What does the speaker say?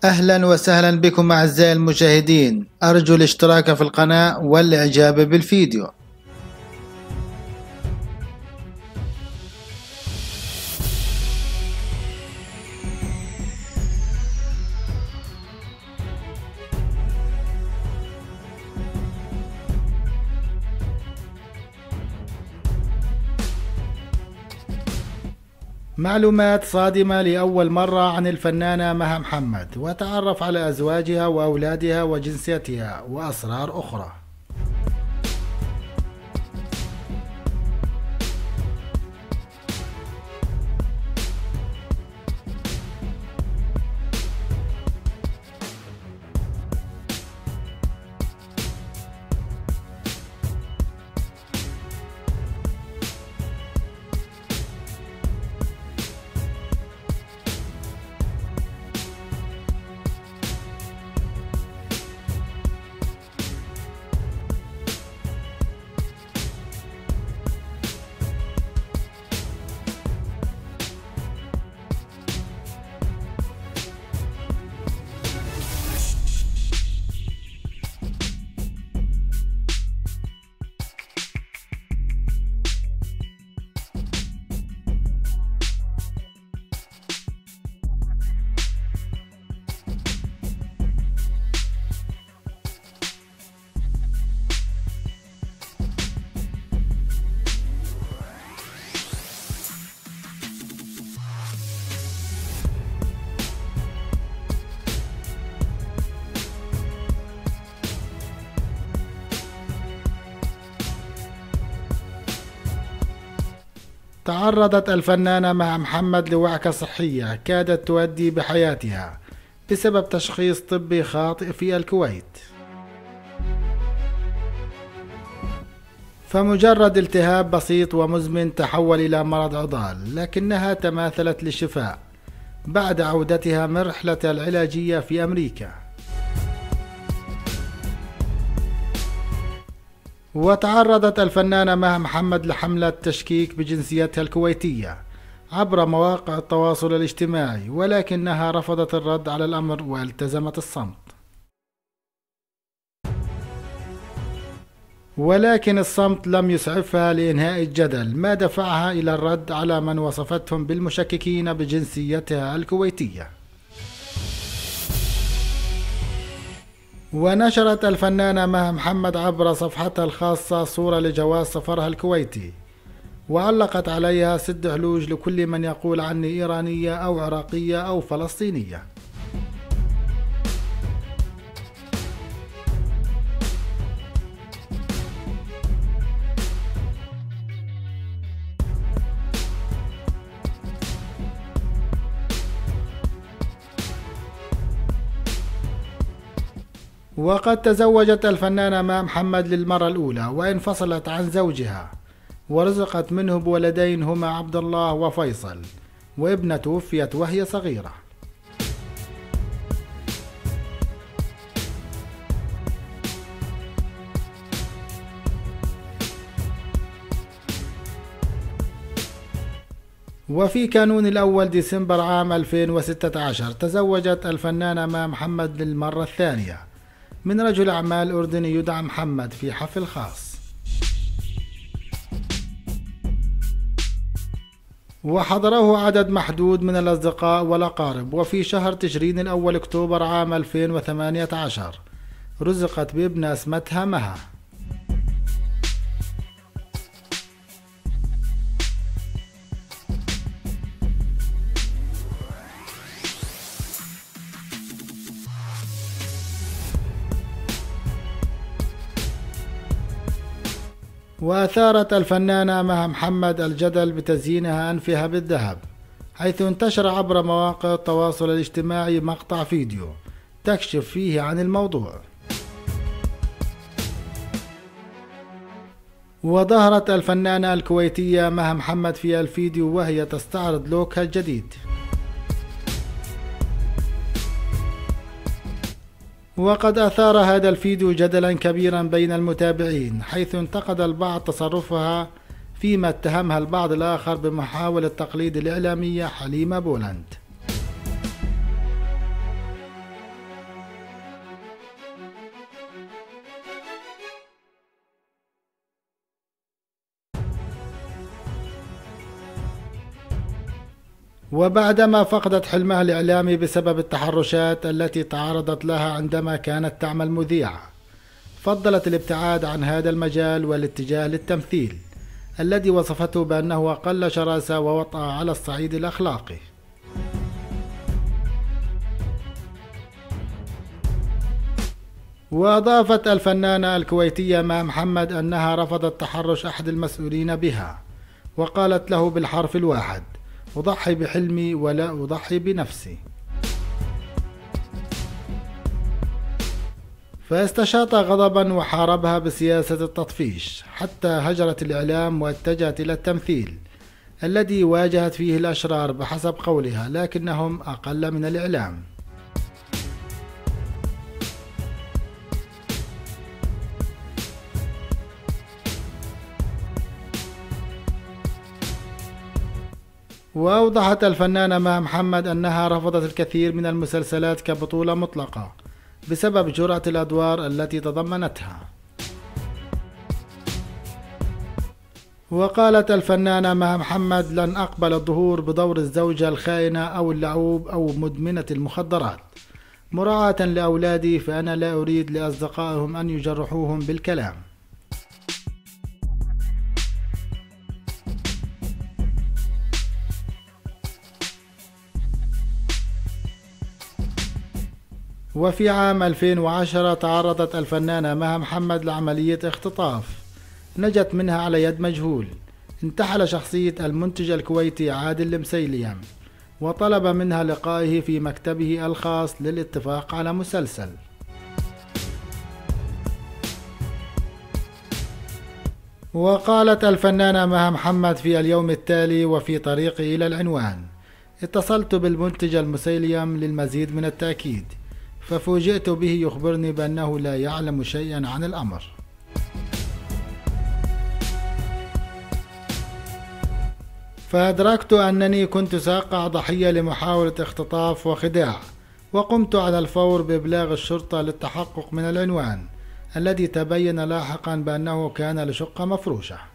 أهلا وسهلا بكم أعزائي المشاهدين، أرجو الاشتراك في القناة والإعجاب بالفيديو. معلومات صادمة لأول مرة عن الفنانة مها محمد، وتعرف على أزواجها وأولادها وجنسيتها وأسرار أخرى. تعرضت الفنانة مها محمد لوعكة صحية كادت تؤدي بحياتها بسبب تشخيص طبي خاطئ في الكويت. فمجرد التهاب بسيط ومزمن تحول إلى مرض عضال، لكنها تماثلت للشفاء بعد عودتها من رحلة العلاجية في أمريكا. وتعرضت الفنانة مها محمد لحملة تشكيك بجنسيتها الكويتية عبر مواقع التواصل الاجتماعي، ولكنها رفضت الرد على الأمر والتزمت الصمت. ولكن الصمت لم يسعفها لإنهاء الجدل، ما دفعها إلى الرد على من وصفتهم بالمشككين بجنسيتها الكويتية. ونشرت الفنانة مها محمد عبر صفحتها الخاصة صورة لجواز سفرها الكويتي، وعلقت عليها 6 هلوج لكل من يقول عني إيرانية أو عراقية أو فلسطينية. وقد تزوجت الفنانة مها محمد للمرة الأولى، وانفصلت عن زوجها، ورزقت منه بولدين هما عبد الله وفيصل، وابنة توفيت وهي صغيرة. وفي كانون الأول ديسمبر عام 2016 تزوجت الفنانة مها محمد للمرة الثانية من رجل أعمال أردني يدعى محمد في حفل خاص. وحضره عدد محدود من الأصدقاء والأقارب. وفي شهر تشرين الأول أكتوبر عام 2018 رزقت بابنة اسمتها مها. وأثارت الفنانة مها محمد الجدل بتزيينها أنفها بالذهب، حيث انتشر عبر مواقع التواصل الاجتماعي مقطع فيديو تكشف فيه عن الموضوع. وظهرت الفنانة الكويتية مها محمد في الفيديو وهي تستعرض لوكها الجديد. وقد أثار هذا الفيديو جدلا كبيرا بين المتابعين، حيث انتقد البعض تصرفها، فيما اتهمها البعض الآخر بمحاولة تقليد الإعلامية حليمة بولند. وبعدما فقدت حلمها الإعلامي بسبب التحرشات التي تعرضت لها عندما كانت تعمل مذيعة، فضلت الابتعاد عن هذا المجال والاتجاه للتمثيل الذي وصفته بأنه أقل شراسة ووطأة على الصعيد الأخلاقي. وأضافت الفنانة الكويتية مها محمد أنها رفضت تحرش أحد المسؤولين بها، وقالت له بالحرف الواحد: أضحي بحلمي ولا أضحي بنفسي. فاستشاط غضبا وحاربها بسياسة التطفيش، حتى هجرت الإعلام واتجهت إلى التمثيل الذي واجهت فيه الأشرار بحسب قولها، لكنهم أقل من الإعلام. وأوضحت الفنانة مها محمد أنها رفضت الكثير من المسلسلات كبطولة مطلقة بسبب جرأة الأدوار التي تضمنتها. وقالت الفنانة مها محمد: لن أقبل الظهور بدور الزوجة الخائنة أو اللعوب أو مدمنة المخدرات، مراعاة لأولادي، فأنا لا أريد لأصدقائهم أن يجرحوهم بالكلام. وفي عام 2010 تعرضت الفنانة مها محمد لعملية اختطاف نجت منها على يد مجهول انتحل شخصية المنتج الكويتي عادل المسيليم، وطلب منها لقائه في مكتبه الخاص للاتفاق على مسلسل. وقالت الفنانة مها محمد في اليوم التالي وفي طريقي إلى العنوان: اتصلت بالمنتج المسيليم للمزيد من التأكيد، ففوجئت به يخبرني بأنه لا يعلم شيئا عن الأمر. فأدركت أنني كنت سأقع ضحية لمحاولة اختطاف وخداع، وقمت على الفور بإبلاغ الشرطة للتحقق من العنوان الذي تبين لاحقا بأنه كان لشقة مفروشة.